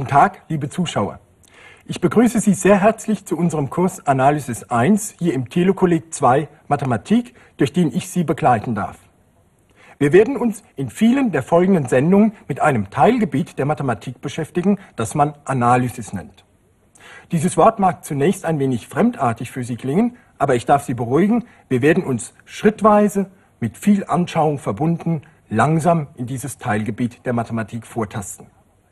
Tag, liebe Zuschauer. Ich begrüße Sie sehr herzlich zu unserem Kurs Analysis 1 hier im Telekolleg 2 Mathematik, durch den ich Sie begleiten darf. Wir werden uns in vielen der folgenden Sendungen mit einem Teilgebiet der Mathematik beschäftigen, das man Analysis nennt. Dieses Wort mag zunächst ein wenig fremdartig für Sie klingen, aber ich darf Sie beruhigen, wir werden uns schrittweise, mit viel Anschauung verbunden, langsam in dieses Teilgebiet der Mathematik vortasten.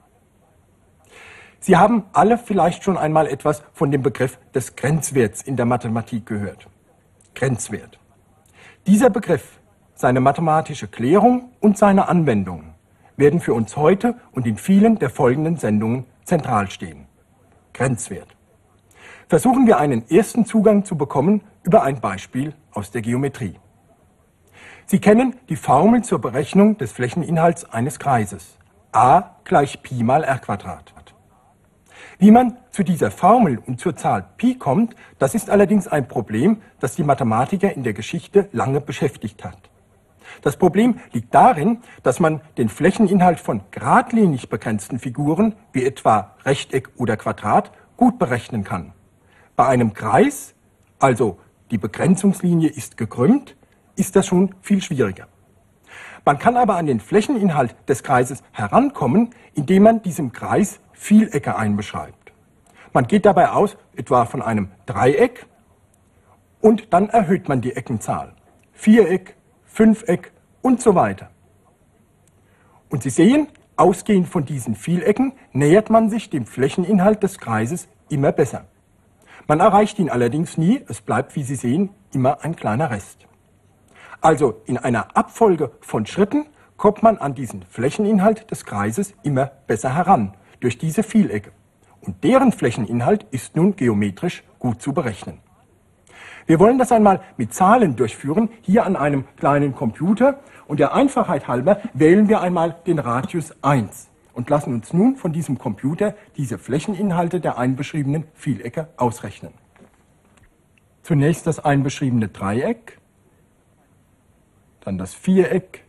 Sie haben alle vielleicht schon einmal etwas von dem Begriff des Grenzwerts in der Mathematik gehört. Grenzwert. Dieser Begriff, seine mathematische Klärung und seine Anwendungen werden für uns heute und in vielen der folgenden Sendungen zentral stehen. Grenzwert. Versuchen wir einen ersten Zugang zu bekommen über ein Beispiel aus der Geometrie. Sie kennen die Formel zur Berechnung des Flächeninhalts eines Kreises. A gleich Pi mal r². Wie man zu dieser Formel und zur Zahl Pi kommt, das ist allerdings ein Problem, das die Mathematiker in der Geschichte lange beschäftigt hat. Das Problem liegt darin, dass man den Flächeninhalt von geradlinig begrenzten Figuren, wie etwa Rechteck oder Quadrat, gut berechnen kann. Bei einem Kreis, also die Begrenzungslinie ist gekrümmt, ist das schon viel schwieriger. Man kann aber an den Flächeninhalt des Kreises herankommen, indem man diesem Kreis Vielecke einbeschreibt. Man geht dabei aus etwa von einem Dreieck und dann erhöht man die Eckenzahl. Viereck, Fünfeck und so weiter. Und Sie sehen, ausgehend von diesen Vielecken nähert man sich dem Flächeninhalt des Kreises immer besser. Man erreicht ihn allerdings nie, es bleibt, wie Sie sehen, immer ein kleiner Rest. Also in einer Abfolge von Schritten kommt man an diesen Flächeninhalt des Kreises immer besser heran, durch diese Vielecke. Und deren Flächeninhalt ist nun geometrisch gut zu berechnen. Wir wollen das einmal mit Zahlen durchführen, hier an einem kleinen Computer. Und der Einfachheit halber wählen wir einmal den Radius 1 und lassen uns nun von diesem Computer diese Flächeninhalte der einbeschriebenen Vielecke ausrechnen. Zunächst das einbeschriebene Dreieck, dann das Viereck,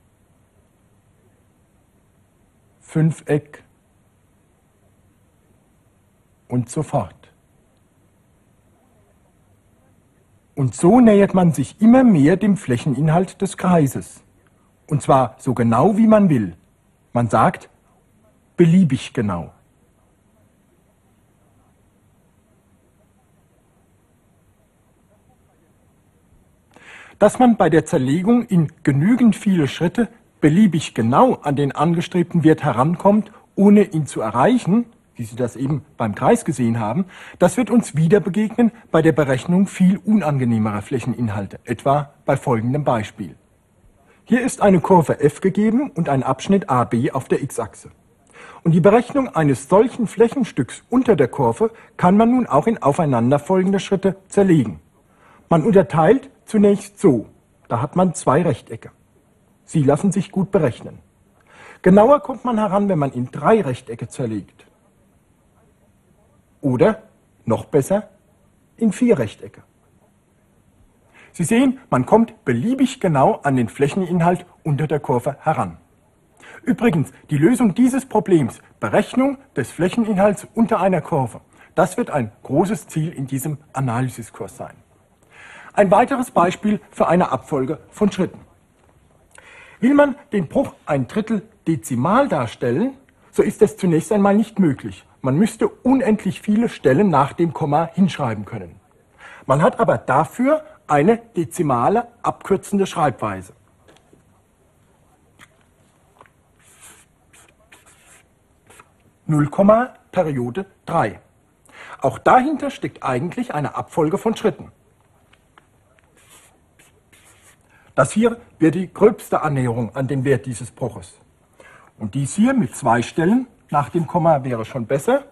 Fünfeck und so fort. Und so nähert man sich immer mehr dem Flächeninhalt des Kreises. Und zwar so genau wie man will. Man sagt beliebig genau. Dass man bei der Zerlegung in genügend viele Schritte beliebig genau an den angestrebten Wert herankommt, ohne ihn zu erreichen, wie Sie das eben beim Kreis gesehen haben, das wird uns wieder begegnen bei der Berechnung viel unangenehmerer Flächeninhalte, etwa bei folgendem Beispiel. Hier ist eine Kurve f gegeben und ein Abschnitt AB auf der x-Achse. Und die Berechnung eines solchen Flächenstücks unter der Kurve kann man nun auch in aufeinanderfolgende Schritte zerlegen. Man unterteilt zunächst so, da hat man zwei Rechtecke. Sie lassen sich gut berechnen. Genauer kommt man heran, wenn man in drei Rechtecke zerlegt. Oder, noch besser, in vier Rechtecke. Sie sehen, man kommt beliebig genau an den Flächeninhalt unter der Kurve heran. Übrigens, die Lösung dieses Problems, Berechnung des Flächeninhalts unter einer Kurve, das wird ein großes Ziel in diesem Analysiskurs sein. Ein weiteres Beispiel für eine Abfolge von Schritten. Will man den Bruch ein Drittel dezimal darstellen, so ist das zunächst einmal nicht möglich. Man müsste unendlich viele Stellen nach dem Komma hinschreiben können. Man hat aber dafür eine dezimale abkürzende Schreibweise. Nullkomma Periode 3. Auch dahinter steckt eigentlich eine Abfolge von Schritten. Das hier wäre die gröbste Annäherung an den Wert dieses Bruches. Und dies hier mit zwei Stellen nach dem Komma wäre schon besser.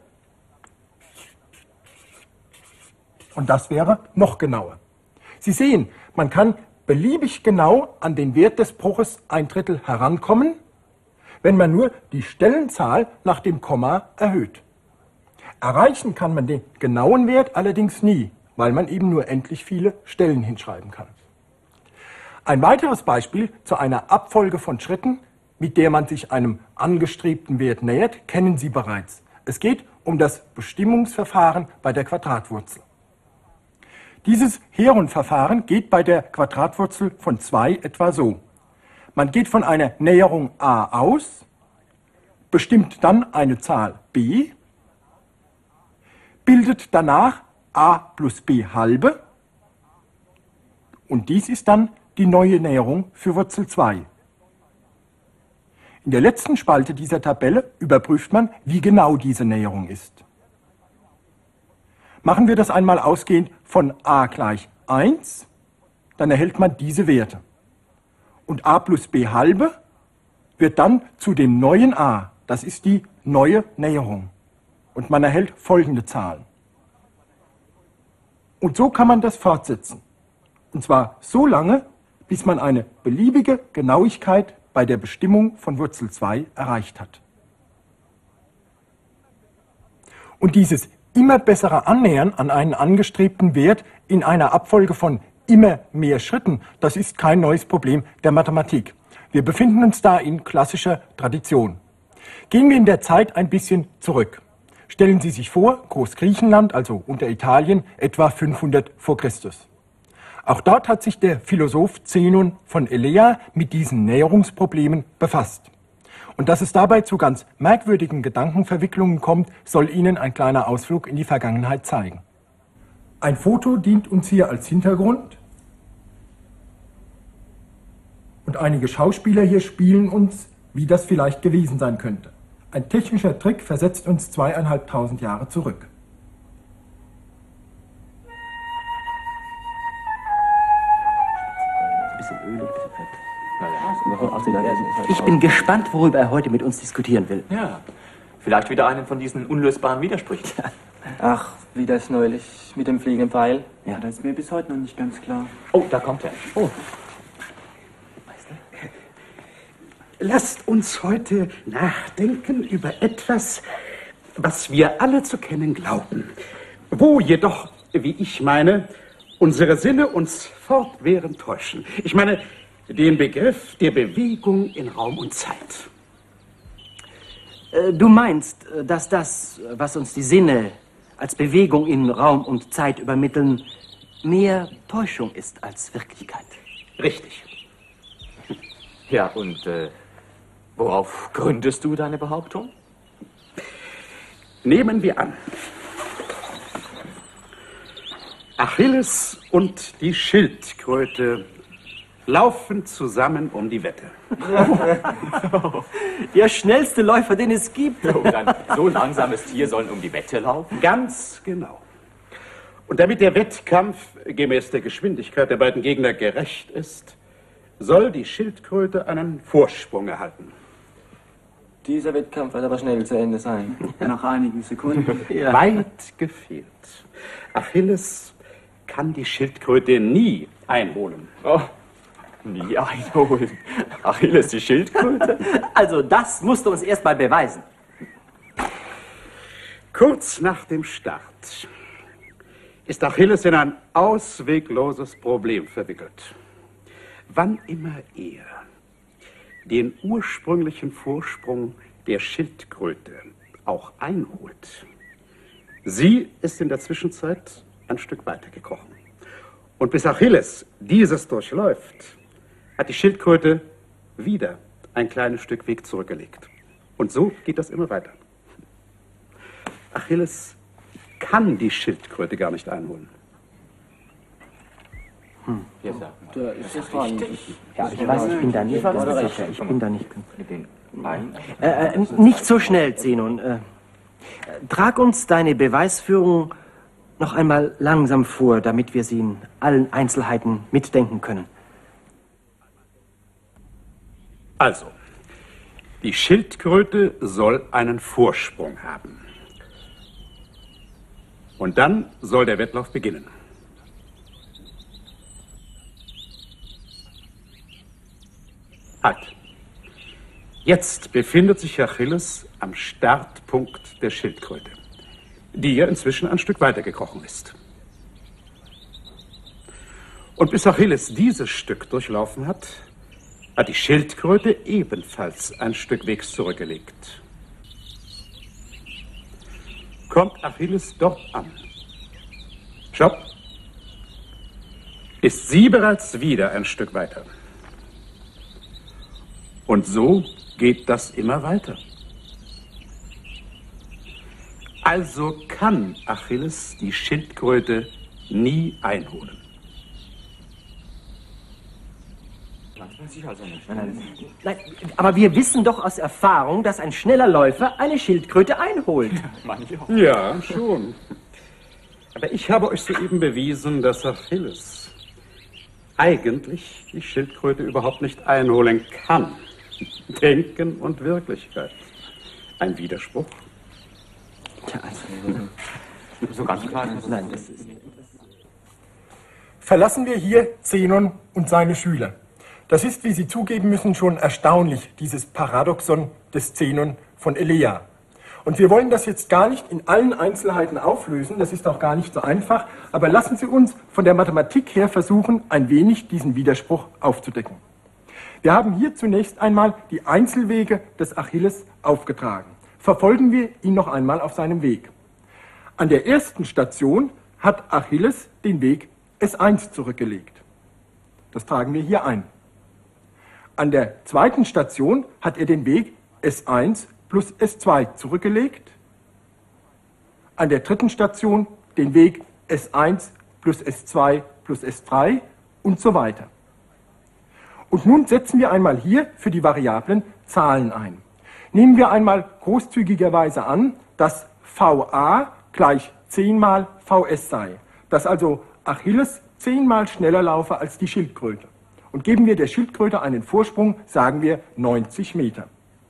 Und das wäre noch genauer. Sie sehen, man kann beliebig genau an den Wert des Bruches ein Drittel herankommen, wenn man nur die Stellenzahl nach dem Komma erhöht. Erreichen kann man den genauen Wert allerdings nie, weil man eben nur endlich viele Stellen hinschreiben kann. Ein weiteres Beispiel zu einer Abfolge von Schritten, mit der man sich einem angestrebten Wert nähert, kennen Sie bereits. Es geht um das Bestimmungsverfahren bei der Quadratwurzel. Dieses Heron-Verfahren geht bei der Quadratwurzel von 2 etwa so. Man geht von einer Näherung a aus, bestimmt dann eine Zahl b, bildet danach a plus b halbe und dies ist dann die neue Näherung für Wurzel 2. In der letzten Spalte dieser Tabelle überprüft man, wie genau diese Näherung ist. Machen wir das einmal ausgehend von a gleich 1, dann erhält man diese Werte. Und a plus b halbe wird dann zu dem neuen a, das ist die neue Näherung. Und man erhält folgende Zahlen. Und so kann man das fortsetzen. Und zwar so lange, bis man eine beliebige Genauigkeit bei der Bestimmung von Wurzel 2 erreicht hat. Und dieses immer bessere Annähern an einen angestrebten Wert in einer Abfolge von immer mehr Schritten, das ist kein neues Problem der Mathematik. Wir befinden uns da in klassischer Tradition. Gehen wir in der Zeit ein bisschen zurück. Stellen Sie sich vor, Großgriechenland, also unter Italien, etwa 500 vor Christus. Auch dort hat sich der Philosoph Zenon von Elea mit diesen Näherungsproblemen befasst. Und dass es dabei zu ganz merkwürdigen Gedankenverwicklungen kommt, soll Ihnen ein kleiner Ausflug in die Vergangenheit zeigen. Ein Foto dient uns hier als Hintergrund und einige Schauspieler hier spielen uns, wie das vielleicht gewesen sein könnte. Ein technischer Trick versetzt uns 2500 Jahre zurück. Ich bin gespannt, worüber er heute mit uns diskutieren will. Ja, vielleicht wieder einen von diesen unlösbaren Widersprüchen. Ach, wie das neulich mit dem fliegenden Pfeil. Ja, das ist mir bis heute noch nicht ganz klar. Oh, da kommt er. Oh. Lasst uns heute nachdenken über etwas, was wir alle zu kennen glauben, wo jedoch, wie ich meine, unsere Sinne uns fortwährend täuschen. Ich meine, den Begriff der Bewegung in Raum und Zeit. Du meinst, dass das, was uns die Sinne als Bewegung in Raum und Zeit übermitteln, mehr Täuschung ist als Wirklichkeit? Richtig. Ja, und worauf gründest du deine Behauptung? Nehmen wir an, Achilles und die Schildkröte laufen zusammen um die Wette. Der schnellste Läufer, den es gibt. Oh, dann so ein langsames Tier sollen um die Wette laufen? Ganz genau. Und damit der Wettkampf gemäß der Geschwindigkeit der beiden Gegner gerecht ist, soll die Schildkröte einen Vorsprung erhalten. Dieser Wettkampf wird aber schnell zu Ende sein. Nach einigen Sekunden. Ja. Weit gefehlt. Achilles kann die Schildkröte nie einholen. Oh, nie einholen. Achilles die Schildkröte? Also das musst du uns erst mal beweisen. Kurz nach dem Start ist Achilles in ein auswegloses Problem verwickelt. Wann immer er den ursprünglichen Vorsprung der Schildkröte auch einholt, sie ist in der Zwischenzeit ein Stück weiter gekrochen. Und bis Achilles dieses durchläuft, hat die Schildkröte wieder ein kleines Stück Weg zurückgelegt. Und so geht das immer weiter. Achilles kann die Schildkröte gar nicht einholen. Da ist es richtig. Ja, ich weiß, ich bin da nicht ganz sicher. Ich bin da nicht. Nicht so schnell, Zenon. Trag uns deine Beweisführung noch einmal langsam vor, damit wir sie in allen Einzelheiten mitdenken können. Also, die Schildkröte soll einen Vorsprung haben. Und dann soll der Wettlauf beginnen. Halt. Jetzt befindet sich Achilles am Startpunkt der Schildkröte, die ja inzwischen ein Stück weiter gekrochen ist. Und bis Achilles dieses Stück durchlaufen hat, hat die Schildkröte ebenfalls ein Stück Wegs zurückgelegt. kommt Achilles dort an. Stopp. Ist sie bereits wieder ein Stück weiter. Und so geht das immer weiter. Also kann Achilles die Schildkröte nie einholen. Nein, aber wir wissen doch aus Erfahrung, dass ein schneller Läufer eine Schildkröte einholt. Ja, schon. Aber ich habe euch soeben bewiesen, dass Achilles eigentlich die Schildkröte überhaupt nicht einholen kann. Denken und Wirklichkeit. Ein Widerspruch? Ja, also, So ganz klar. nein, das ist... Verlassen wir hier Zenon und seine Schüler. Das ist, wie Sie zugeben müssen, schon erstaunlich, dieses Paradoxon des Zenon von Elea. Und wir wollen das jetzt gar nicht in allen Einzelheiten auflösen, das ist auch gar nicht so einfach, aber lassen Sie uns von der Mathematik her versuchen, ein wenig diesen Widerspruch aufzudecken. Wir haben hier zunächst einmal die Einzelwege des Achilles aufgetragen. Verfolgen wir ihn noch einmal auf seinem Weg. An der ersten Station hat Achilles den Weg S1 zurückgelegt. Das tragen wir hier ein. An der zweiten Station hat er den Weg S1 plus S2 zurückgelegt. An der dritten Station den Weg S1 plus S2 plus S3 und so weiter. Und nun setzen wir einmal hier für die Variablen Zahlen ein. Nehmen wir einmal großzügigerweise an, dass VA gleich 10 mal VS sei, dass also Achilles 10 mal schneller laufe als die Schildkröte. Und geben wir der Schildkröte einen Vorsprung, sagen wir 90 Meter.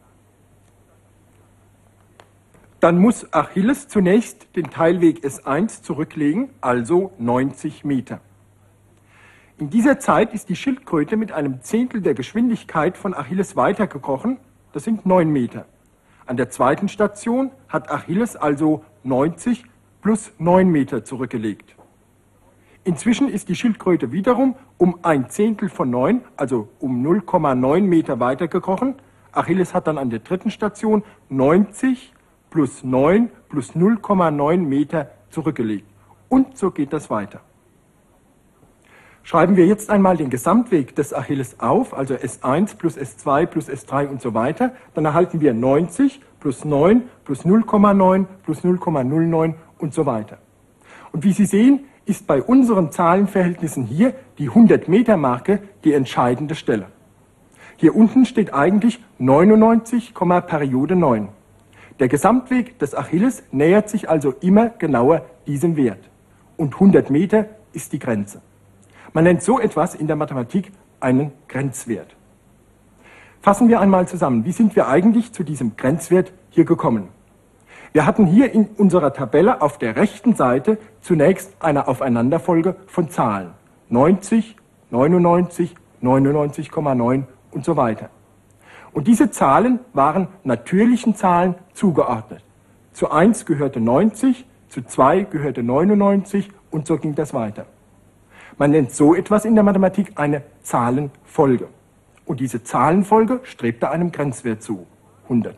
Dann muss Achilles zunächst den Teilweg S1 zurücklegen, also 90 Meter. In dieser Zeit ist die Schildkröte mit einem Zehntel der Geschwindigkeit von Achilles weitergekrochen, das sind 9 Meter. An der zweiten Station hat Achilles also 90 plus 9 Meter zurückgelegt. Inzwischen ist die Schildkröte wiederum um ein Zehntel von 9, also um 0,9 Meter weitergekrochen. Achilles hat dann an der dritten Station 90 plus 9 plus 0,9 Meter zurückgelegt. Und so geht das weiter. Schreiben wir jetzt einmal den Gesamtweg des Achilles auf, also S1 plus S2 plus S3 und so weiter. Dann erhalten wir 90 plus 9 plus 0,9 plus 0,09 und so weiter. Und wie Sie sehen, ist bei unseren Zahlenverhältnissen hier die 100-Meter-Marke die entscheidende Stelle. Hier unten steht eigentlich 99, Periode 9. Der Gesamtweg des Achilles nähert sich also immer genauer diesem Wert. Und 100 Meter ist die Grenze. Man nennt so etwas in der Mathematik einen Grenzwert. Fassen wir einmal zusammen, wie sind wir eigentlich zu diesem Grenzwert hier gekommen? Wir hatten hier in unserer Tabelle auf der rechten Seite zunächst eine Aufeinanderfolge von Zahlen. 90, 99, 99,9 und so weiter. Und diese Zahlen waren natürlichen Zahlen zugeordnet. Zu 1 gehörte 90, zu 2 gehörte 99 und so ging das weiter. Man nennt so etwas in der Mathematik eine Zahlenfolge. Und diese Zahlenfolge strebte einem Grenzwert zu, 100.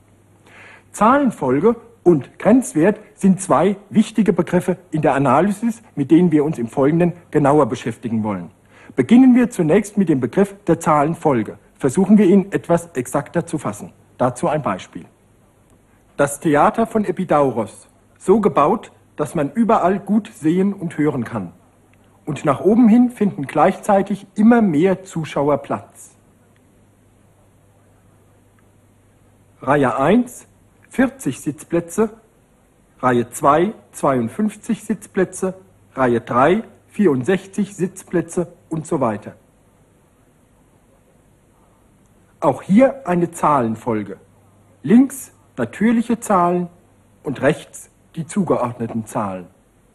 Zahlenfolge und Grenzwert sind zwei wichtige Begriffe in der Analysis, mit denen wir uns im Folgenden genauer beschäftigen wollen. Beginnen wir zunächst mit dem Begriff der Zahlenfolge. Versuchen wir ihn etwas exakter zu fassen. Dazu ein Beispiel. Das Theater von Epidauros, so gebaut, dass man überall gut sehen und hören kann. Und nach oben hin finden gleichzeitig immer mehr Zuschauer Platz. Reihe 1, 40 Sitzplätze, Reihe 2, 52 Sitzplätze, Reihe 3, 64 Sitzplätze und so weiter. Auch hier eine Zahlenfolge. Links natürliche Zahlen und rechts die zugeordneten Zahlen.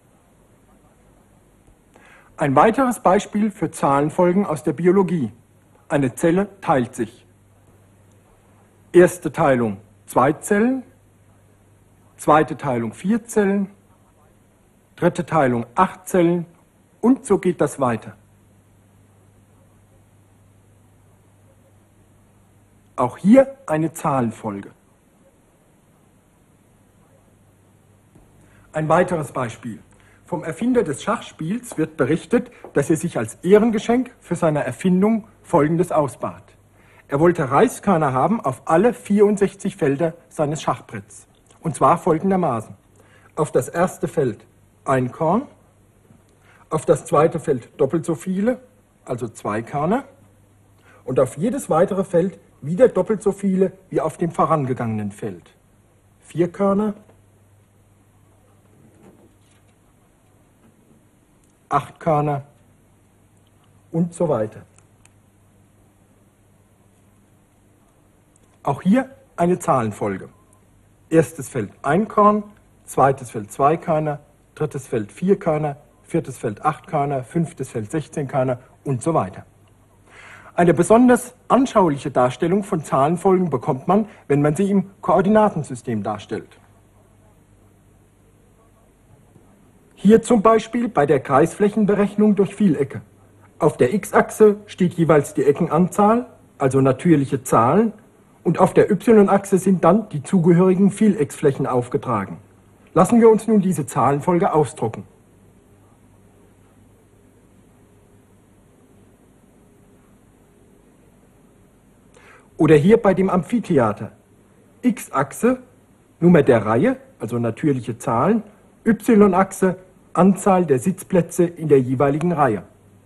Ein weiteres Beispiel für Zahlenfolgen aus der Biologie. Eine Zelle teilt sich. Erste Teilung 2 Zellen, zweite Teilung 4 Zellen, dritte Teilung 8 Zellen und so geht das weiter. Auch hier eine Zahlenfolge. Ein weiteres Beispiel. Vom Erfinder des Schachspiels wird berichtet, dass er sich als Ehrengeschenk für seine Erfindung Folgendes ausbat. Er wollte Reiskörner haben auf alle 64 Felder seines Schachbretts. Und zwar folgendermaßen. Auf das erste Feld ein Korn, auf das zweite Feld doppelt so viele, also 2 Körner, und auf jedes weitere Feld wieder doppelt so viele wie auf dem vorangegangenen Feld. 4 Körner, 8 Körner und so weiter. Auch hier eine Zahlenfolge. Erstes Feld 1 Korn, zweites Feld 2 Körner, drittes Feld 4 Körner, viertes Feld 8 Körner, fünftes Feld 16 Körner und so weiter. Eine besonders anschauliche Darstellung von Zahlenfolgen bekommt man, wenn man sie im Koordinatensystem darstellt. Hier zum Beispiel bei der Kreisflächenberechnung durch Vielecke. Auf der x-Achse steht jeweils die Eckenanzahl, also natürliche Zahlen, und auf der y-Achse sind dann die zugehörigen Vielecksflächen aufgetragen. Lassen wir uns nun diese Zahlenfolge ausdrucken. Oder hier bei dem Amphitheater. X-Achse, Nummer der Reihe, also natürliche Zahlen, y-Achse, Anzahl der Sitzplätze in der jeweiligen Reihe.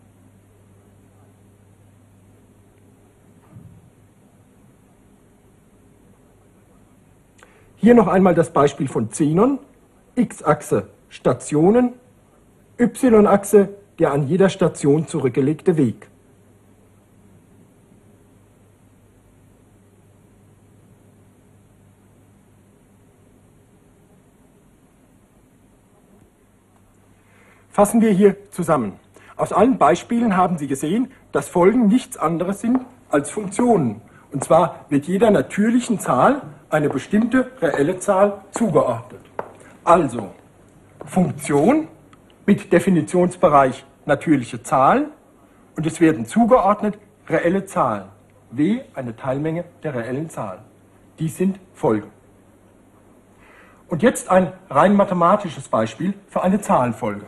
Hier noch einmal das Beispiel von Zenon. X-Achse Stationen, y-Achse der an jeder Station zurückgelegte Weg. Fassen wir hier zusammen. Aus allen Beispielen haben Sie gesehen, dass Folgen nichts anderes sind als Funktionen. Und zwar wird jeder natürlichen Zahl eine bestimmte reelle Zahl zugeordnet. Also Funktion mit Definitionsbereich natürliche Zahlen und es werden zugeordnet reelle Zahlen. W eine Teilmenge der reellen Zahlen. Dies sind Folgen. Und jetzt ein rein mathematisches Beispiel für eine Zahlenfolge.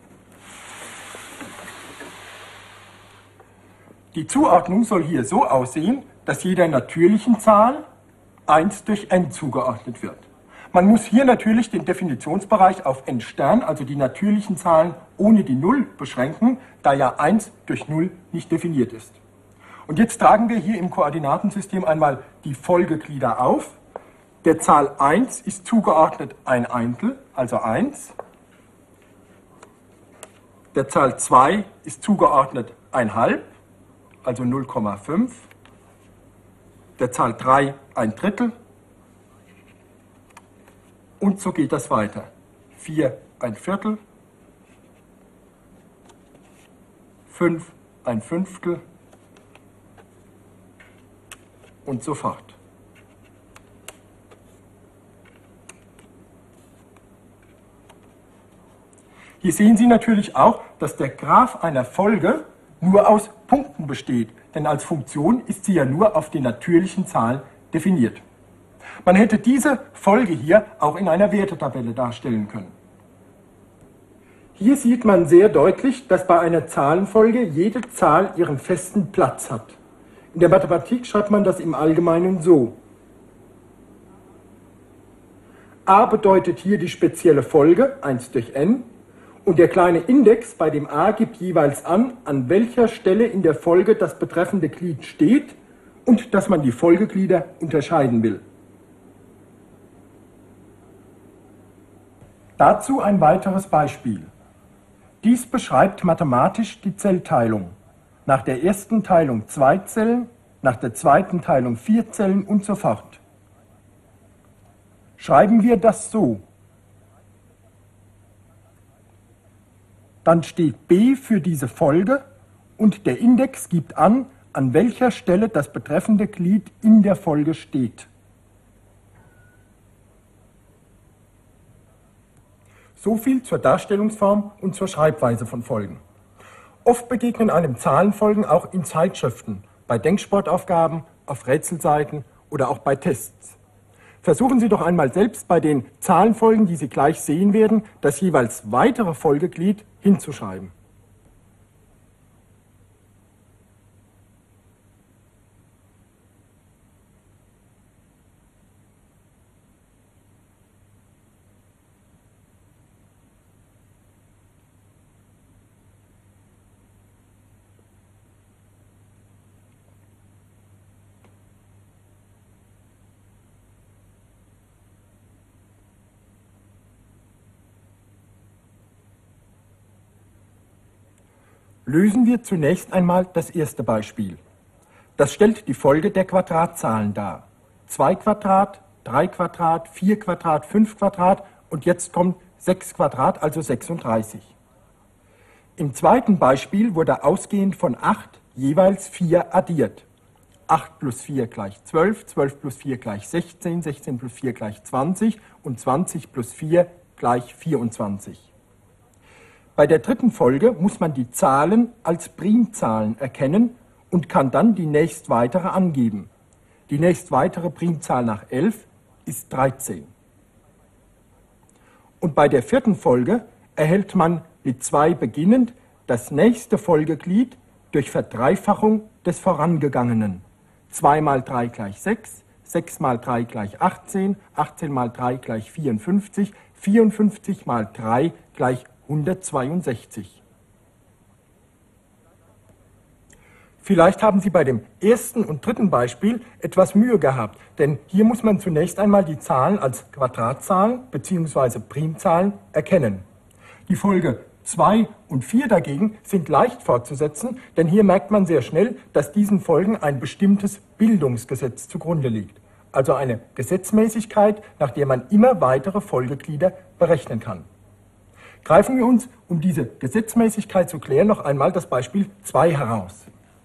Die Zuordnung soll hier so aussehen, dass jeder natürlichen Zahl 1 durch n zugeordnet wird. Man muss hier natürlich den Definitionsbereich auf n Stern, also die natürlichen Zahlen ohne die 0, beschränken, da ja 1 durch 0 nicht definiert ist. Und jetzt tragen wir hier im Koordinatensystem einmal die Folgeglieder auf. Der Zahl 1 ist zugeordnet ein Eintel, also 1. Der Zahl 2 ist zugeordnet ein Halb, also 0,5. Der Zahl 3 ein Drittel. Und so geht das weiter. 4 ein Viertel. 5 ein Fünftel. Und so fort. Hier sehen Sie natürlich auch, dass der Graph einer Folge nur aus Punkten besteht, denn als Funktion ist sie ja nur auf die natürlichen Zahlen definiert. Man hätte diese Folge hier auch in einer Wertetabelle darstellen können. Hier sieht man sehr deutlich, dass bei einer Zahlenfolge jede Zahl ihren festen Platz hat. In der Mathematik schreibt man das im Allgemeinen so. A bedeutet hier die spezielle Folge, 1 durch n, und der kleine Index bei dem a gibt jeweils an welcher Stelle in der Folge das betreffende Glied steht und dass man die Folgeglieder unterscheiden will. Dazu ein weiteres Beispiel. Dies beschreibt mathematisch die Zellteilung. Nach der ersten Teilung 2 Zellen, nach der zweiten Teilung 4 Zellen und so fort. Schreiben wir das so. Dann steht B für diese Folge und der Index gibt an welcher Stelle das betreffende Glied in der Folge steht. So viel zur Darstellungsform und zur Schreibweise von Folgen. Oft begegnen einem Zahlenfolgen auch in Zeitschriften, bei Denksportaufgaben, auf Rätselseiten oder auch bei Tests. Versuchen Sie doch einmal selbst bei den Zahlenfolgen, die Sie gleich sehen werden, das jeweils weitere Folgeglied hinzuschreiben. Lösen wir zunächst einmal das erste Beispiel. Das stellt die Folge der Quadratzahlen dar. 2 Quadrat, 3 Quadrat, 4 Quadrat, 5 Quadrat und jetzt kommt 6 Quadrat, also 36. Im zweiten Beispiel wurde ausgehend von 8 jeweils 4 addiert. 8 plus 4 gleich 12, 12 plus 4 gleich 16, 16 plus 4 gleich 20 und 20 plus 4 gleich 24. Bei der dritten Folge muss man die Zahlen als Primzahlen erkennen und kann dann die nächst weitere angeben. Die nächst weitere Primzahl nach 11 ist 13. Und bei der vierten Folge erhält man mit 2 beginnend das nächste Folgeglied durch Verdreifachung des vorangegangenen. 2 mal 3 gleich 6, 6 mal 3 gleich 18, 18 mal 3 gleich 54, 54 mal 3 gleich 162. Vielleicht haben Sie bei dem ersten und dritten Beispiel etwas Mühe gehabt, denn hier muss man zunächst einmal die Zahlen als Quadratzahlen bzw. Primzahlen erkennen. Die Folge 2 und 4 dagegen sind leicht fortzusetzen, denn hier merkt man sehr schnell, dass diesen Folgen ein bestimmtes Bildungsgesetz zugrunde liegt. Also eine Gesetzmäßigkeit, nach der man immer weitere Folgeglieder berechnen kann. Greifen wir uns, um diese Gesetzmäßigkeit zu klären, noch einmal das Beispiel 2 heraus.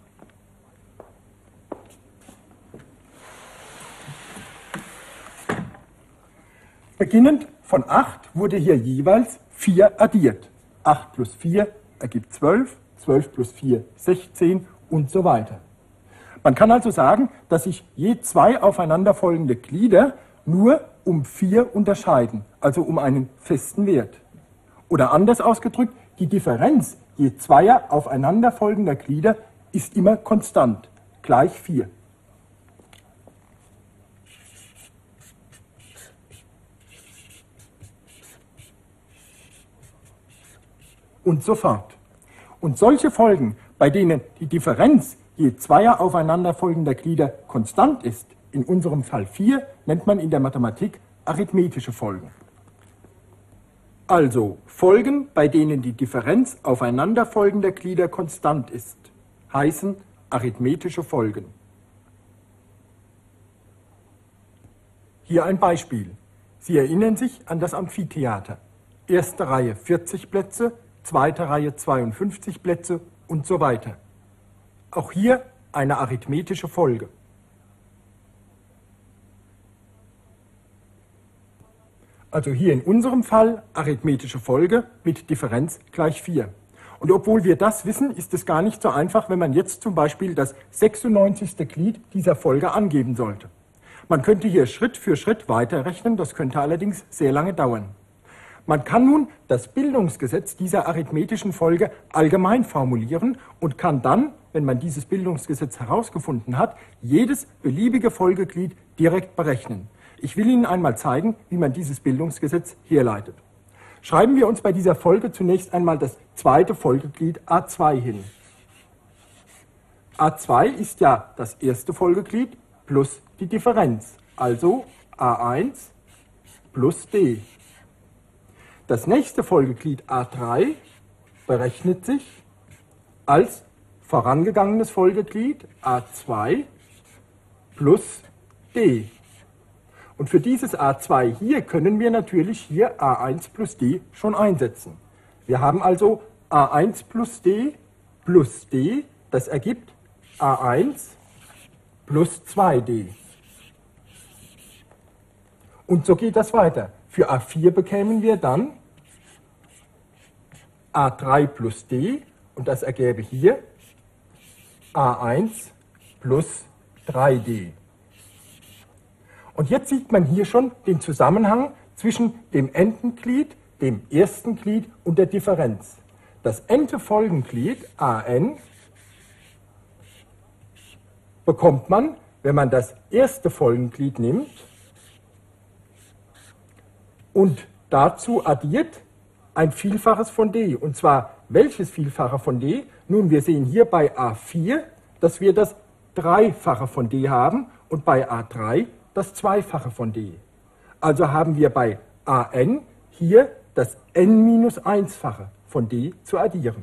Beginnend von 8 wurde hier jeweils 4 addiert. 8 plus 4 ergibt 12, 12 plus 4 16 und so weiter. Man kann also sagen, dass sich je 2 aufeinanderfolgende Glieder nur um 4 unterscheiden, also um einen festen Wert. Oder anders ausgedrückt, die Differenz je zweier aufeinanderfolgender Glieder ist immer konstant, gleich 4. Und so fort. Und solche Folgen, bei denen die Differenz je zweier aufeinanderfolgender Glieder konstant ist, in unserem Fall 4, nennt man in der Mathematik arithmetische Folgen. Also Folgen, bei denen die Differenz aufeinanderfolgender Glieder konstant ist, heißen arithmetische Folgen. Hier ein Beispiel. Sie erinnern sich an das Amphitheater. Erste Reihe 40 Plätze, zweite Reihe 52 Plätze und so weiter. Auch hier eine arithmetische Folge. Also hier in unserem Fall arithmetische Folge mit Differenz gleich 4. Und obwohl wir das wissen, ist es gar nicht so einfach, wenn man jetzt zum Beispiel das 96. Glied dieser Folge angeben sollte. Man könnte hier Schritt für Schritt weiterrechnen, das könnte allerdings sehr lange dauern. Man kann nun das Bildungsgesetz dieser arithmetischen Folge allgemein formulieren und kann dann, wenn man dieses Bildungsgesetz herausgefunden hat, jedes beliebige Folgeglied direkt berechnen. Ich will Ihnen einmal zeigen, wie man dieses Bildungsgesetz herleitet. Schreiben wir uns bei dieser Folge zunächst einmal das zweite Folgeglied A2 hin. A2 ist ja das erste Folgeglied plus die Differenz, also A1 plus D. Das nächste Folgeglied A3 berechnet sich als vorangegangenes Folgeglied A2 plus D. Und für dieses A2 hier können wir natürlich hier A1 plus D schon einsetzen. Wir haben also A1 plus D, das ergibt A1 plus 2D. Und so geht das weiter. Für A4 bekämen wir dann A3 plus D und das ergäbe hier A1 plus 3D. Und jetzt sieht man hier schon den Zusammenhang zwischen dem Entenglied, dem ersten Glied und der Differenz. Das n-te Folgenglied an bekommt man, wenn man das erste Folgenglied nimmt und dazu addiert ein Vielfaches von d. Und zwar welches Vielfache von d? Nun, wir sehen hier bei a4, dass wir das Dreifache von d haben und bei a3 das Zweifache von d. Also haben wir bei an hier das n-1-fache von d zu addieren.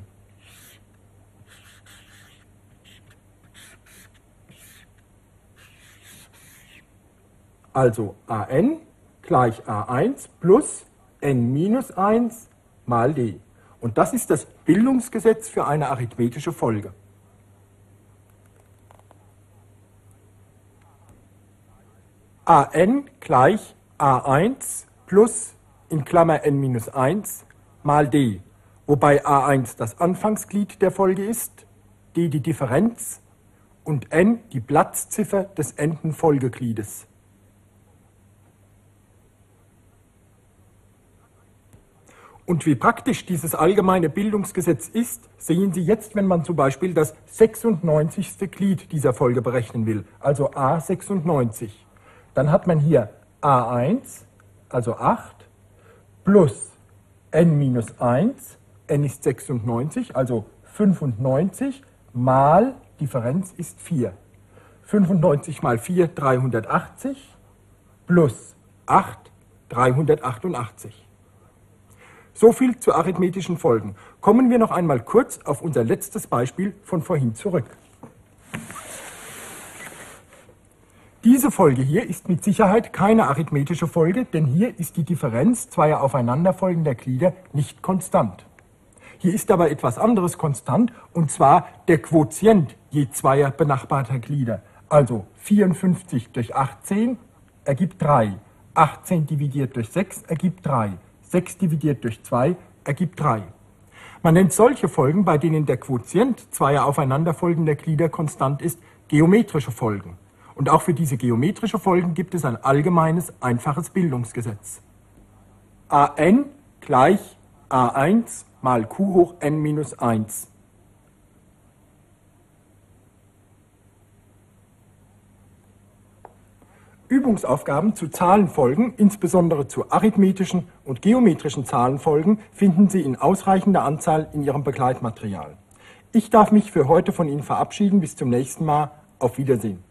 Also an gleich a1 plus n-1 mal d. Und das ist das Bildungsgesetz für eine arithmetische Folge. an gleich a1 plus in Klammer n-1 mal d, wobei a1 das Anfangsglied der Folge ist, d die Differenz und n die Platzziffer des n-ten Folgegliedes. Und wie praktisch dieses allgemeine Bildungsgesetz ist, sehen Sie jetzt, wenn man zum Beispiel das 96. Glied dieser Folge berechnen will, also a96. Dann hat man hier a1, also 8, plus n-1, n ist 96, also 95, mal Differenz ist 4. 95 mal 4, 380, plus 8, 388. So viel zu arithmetischen Folgen. Kommen wir noch einmal kurz auf unser letztes Beispiel von vorhin zurück. Diese Folge hier ist mit Sicherheit keine arithmetische Folge, denn hier ist die Differenz zweier aufeinanderfolgender Glieder nicht konstant. Hier ist aber etwas anderes konstant, und zwar der Quotient je zweier benachbarter Glieder. Also 54 durch 18 ergibt 3, 18 dividiert durch 6 ergibt 3. 6 dividiert durch 2 ergibt 3. Man nennt solche Folgen, bei denen der Quotient zweier aufeinanderfolgender Glieder konstant ist, geometrische Folgen. Und auch für diese geometrische Folgen gibt es ein allgemeines, einfaches Bildungsgesetz. an gleich a1 mal q hoch n minus 1. Übungsaufgaben zu Zahlenfolgen, insbesondere zu arithmetischen und geometrischen Zahlenfolgen, finden Sie in ausreichender Anzahl in Ihrem Begleitmaterial. Ich darf mich für heute von Ihnen verabschieden. Bis zum nächsten Mal. Auf Wiedersehen.